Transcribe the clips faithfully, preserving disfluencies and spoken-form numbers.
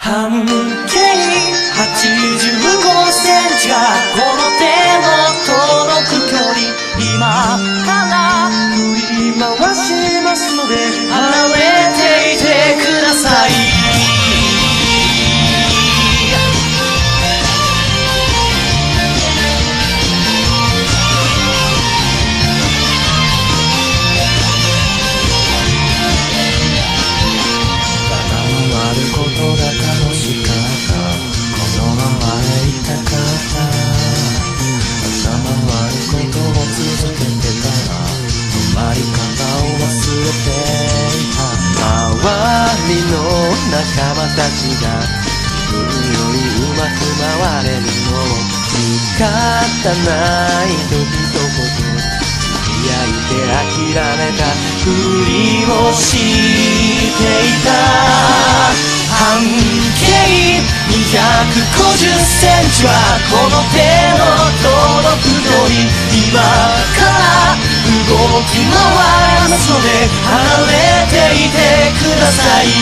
半径はちじゅうごセンチがこの手の届く距離、今から振り回しますので離れていてください。ことが楽しかった、このままでいたかった、頭回ることを続けてたら止まり方を忘れていた。周りの仲間たちが自分よりうまく回れるのを仕方ない時とこと付き合いて諦めたふりをしていた。半径にひゃくごじゅっセンチはこの手の届く距離、今から動き回りますので離れていてください。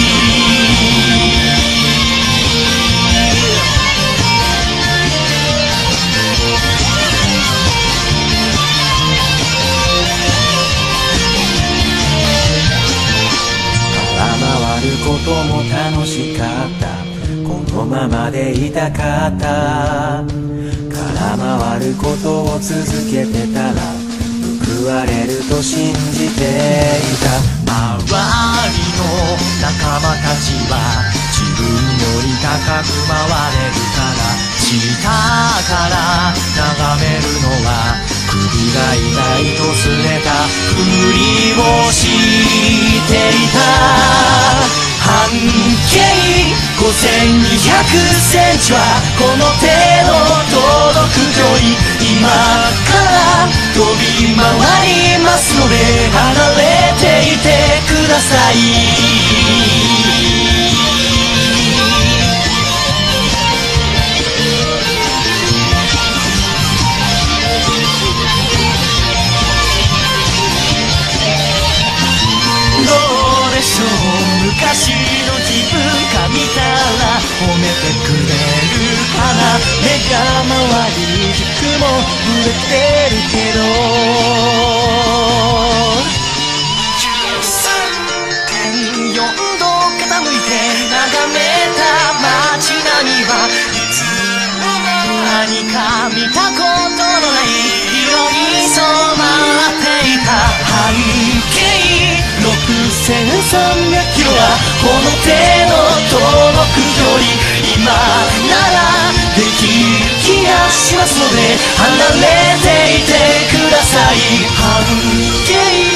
回ることも楽しかった、このままでいたかった。空回ることを続けてたら報われると信じていた。周りの仲間たちは自分より高く回れるから、下から眺めるのは首が痛いとすねたふりをしていた。半径ごせんにひゃくセンチはこの手の届く距離、今から飛び回りますので離れていてください。昔の自分が見たら褒めてくれるかな。目が回り軸もぶれてるけど じゅうさんてんよん 度傾いて眺めた街並みはいつの間にか見たことのない色に染まっていた。半径ろくせんさんびゃくキロはこの手の届く距離、今ならできる気がしますので離れていてください。半径